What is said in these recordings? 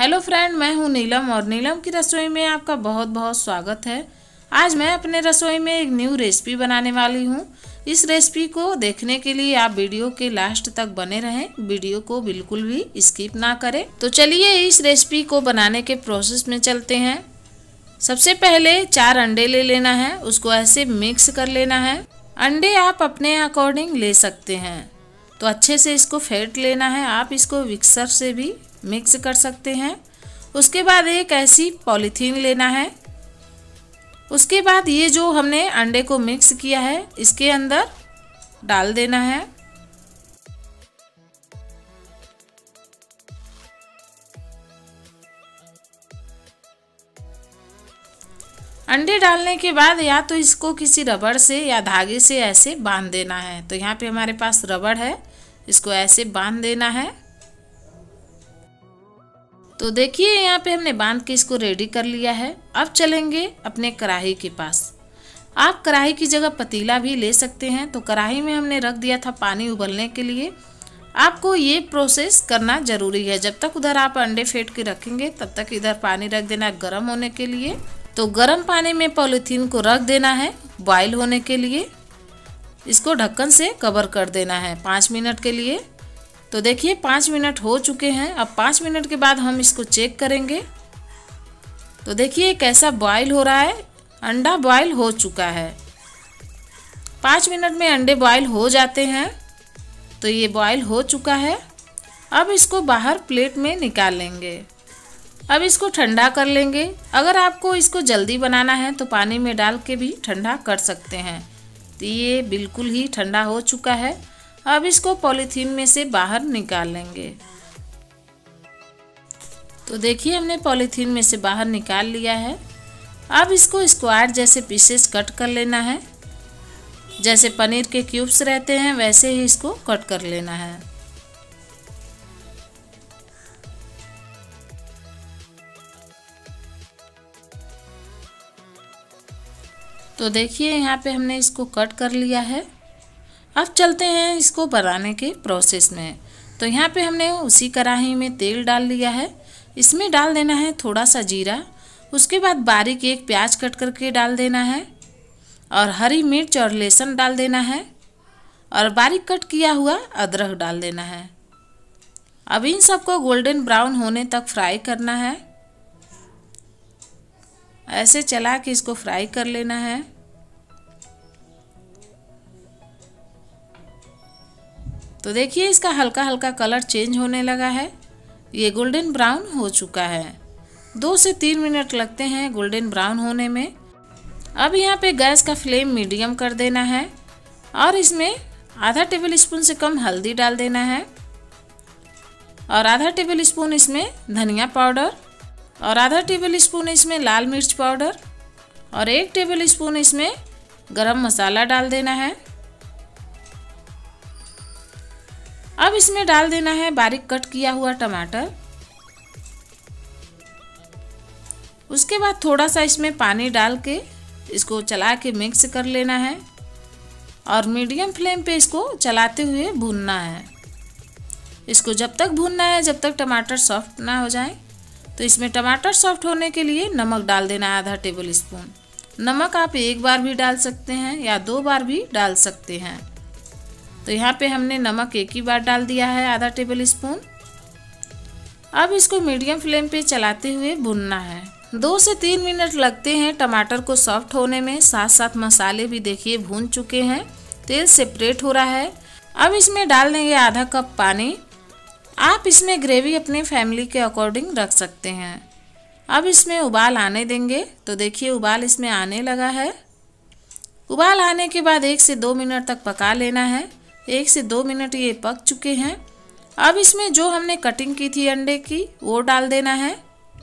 Hello friend, मैं हूं नीलम और नीलम की रसोई में आपका बहुत बहुत स्वागत है। आज मैं अपने रसोई में एक न्यू रेसिपी बनाने वाली हूं। इस रेसिपी को देखने के लिए आप वीडियो के लास्ट तक बने रहें, वीडियो को बिल्कुल भी स्किप ना करें। तो चलिए इस रेसिपी को बनाने के प्रोसेस में चलते हैं। सबसे पहले 4 अंडे ले लेना है, उसको ऐसे मिक्स कर लेना है। अंडे आप अपने अकॉर्डिंग ले सकते हैं। तो अच्छे से इसको फेंट लेना है। आप इसको मिक्सर से भी मिक्स कर सकते हैं। उसके बाद एक ऐसी पॉलीथीन लेना है। उसके बाद ये जो हमने अंडे को मिक्स किया है इसके अंदर डाल देना है। अंडे डालने के बाद या तो इसको किसी रबड़ से या धागे से ऐसे बांध देना है। तो यहाँ पे हमारे पास रबड़ है, इसको ऐसे बांध देना है। तो देखिए यहाँ पे हमने बांध के इसको रेडी कर लिया है। अब चलेंगे अपने कढ़ाई के पास। आप कढ़ाई की जगह पतीला भी ले सकते हैं। तो कढ़ाई में हमने रख दिया था पानी उबलने के लिए। आपको ये प्रोसेस करना ज़रूरी है। जब तक उधर आप अंडे फेंट के रखेंगे तब तक इधर पानी रख देना है गर्म होने के लिए। तो गर्म पानी में पॉलीथीन को रख देना है बॉयल होने के लिए। इसको ढक्कन से कवर कर देना है 5 मिनट के लिए। तो देखिए 5 मिनट हो चुके हैं। अब 5 मिनट के बाद हम इसको चेक करेंगे। तो देखिए कैसा बॉयल हो रहा है। अंडा बॉयल हो चुका है। 5 मिनट में अंडे बॉयल हो जाते हैं। तो ये बॉयल हो चुका है। अब इसको बाहर प्लेट में निकाल लेंगे। अब इसको ठंडा कर लेंगे। अगर आपको इसको जल्दी बनाना है तो पानी में डाल के भी ठंडा कर सकते हैं। तो ये बिल्कुल ही ठंडा हो चुका है। अब इसको पॉलीथीन में से बाहर निकाल लेंगे। तो देखिए हमने पॉलीथीन में से बाहर निकाल लिया है। अब इसको स्क्वायर जैसे पीसेस कट कर लेना है। जैसे पनीर के क्यूब्स रहते हैं वैसे ही इसको कट कर लेना है। तो देखिए यहाँ पे हमने इसको कट कर लिया है। अब चलते हैं इसको बनाने के प्रोसेस में। तो यहाँ पे हमने उसी कढ़ाई में तेल डाल लिया है। इसमें डाल देना है थोड़ा सा जीरा। उसके बाद बारीक एक प्याज कट करके डाल देना है और हरी मिर्च और लहसुन डाल देना है और बारीक कट किया हुआ अदरक डाल देना है। अब इन सबको गोल्डन ब्राउन होने तक फ्राई करना है। ऐसे चला के इसको फ्राई कर लेना है। तो देखिए इसका हल्का हल्का कलर चेंज होने लगा है। ये गोल्डन ब्राउन हो चुका है। 2 से 3 मिनट लगते हैं गोल्डन ब्राउन होने में। अब यहाँ पे गैस का फ्लेम मीडियम कर देना है और इसमें आधा टेबल स्पून से कम हल्दी डाल देना है और आधा टेबल स्पून इसमें धनिया पाउडर और आधा टेबल स्पून इसमें लाल मिर्च पाउडर और 1 टेबल स्पून इसमें गरम मसाला डाल देना है। अब इसमें डाल देना है बारीक कट किया हुआ टमाटर। उसके बाद थोड़ा सा इसमें पानी डाल के इसको चला के मिक्स कर लेना है और मीडियम फ्लेम पे इसको चलाते हुए भूनना है। इसको जब तक भूनना है जब तक टमाटर सॉफ्ट ना हो जाए। तो इसमें टमाटर सॉफ्ट होने के लिए नमक डाल देना है आधा टेबल स्पून। नमक आप 1 बार भी डाल सकते हैं या 2 बार भी डाल सकते हैं। तो यहाँ पे हमने नमक 1 ही बार डाल दिया है आधा टेबल स्पून। अब इसको मीडियम फ्लेम पे चलाते हुए भूनना है। 2 से 3 मिनट लगते हैं टमाटर को सॉफ्ट होने में। साथ साथ मसाले भी देखिए भून चुके हैं, तेल सेपरेट हो रहा है। अब इसमें डाल देंगे आधा कप पानी। आप इसमें ग्रेवी अपने फैमिली के अकॉर्डिंग रख सकते हैं। अब इसमें उबाल आने देंगे। तो देखिए उबाल इसमें आने लगा है। उबाल आने के बाद 1 से 2 मिनट तक पका लेना है। 1 से 2 मिनट ये पक चुके हैं। अब इसमें जो हमने कटिंग की थी अंडे की वो डाल देना है।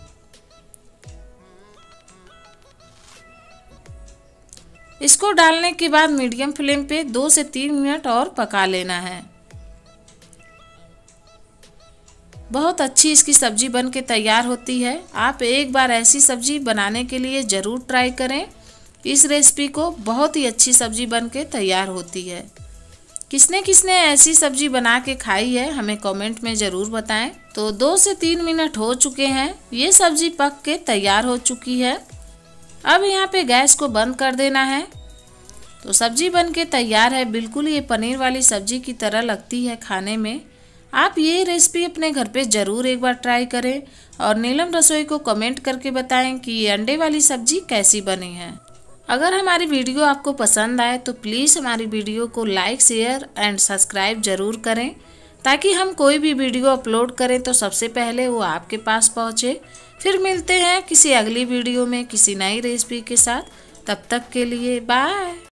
इसको डालने के बाद मीडियम फ्लेम पे 2 से 3 मिनट और पका लेना है। बहुत अच्छी इसकी सब्जी बन के तैयार होती है। आप एक बार ऐसी सब्जी बनाने के लिए ज़रूर ट्राई करें। इस रेसिपी को बहुत ही अच्छी सब्जी बन के तैयार होती है। किसने किसने ऐसी सब्जी बना के खाई है हमें कमेंट में ज़रूर बताएं। तो 2 से 3 मिनट हो चुके हैं। ये सब्जी पक के तैयार हो चुकी है। अब यहाँ पे गैस को बंद कर देना है। तो सब्जी बन के तैयार है। बिल्कुल ये पनीर वाली सब्जी की तरह लगती है खाने में। आप ये रेसिपी अपने घर पे ज़रूर एक बार ट्राई करें और नीलम रसोई को कमेंट करके बताएं कि ये अंडे वाली सब्जी कैसी बनी है। अगर हमारी वीडियो आपको पसंद आए तो प्लीज़ हमारी वीडियो को लाइक, शेयर एंड सब्सक्राइब ज़रूर करें, ताकि हम कोई भी वीडियो अपलोड करें तो सबसे पहले वो आपके पास पहुँचे। फिर मिलते हैं किसी अगली वीडियो में किसी नई रेसिपी के साथ। तब तक के लिए बाय।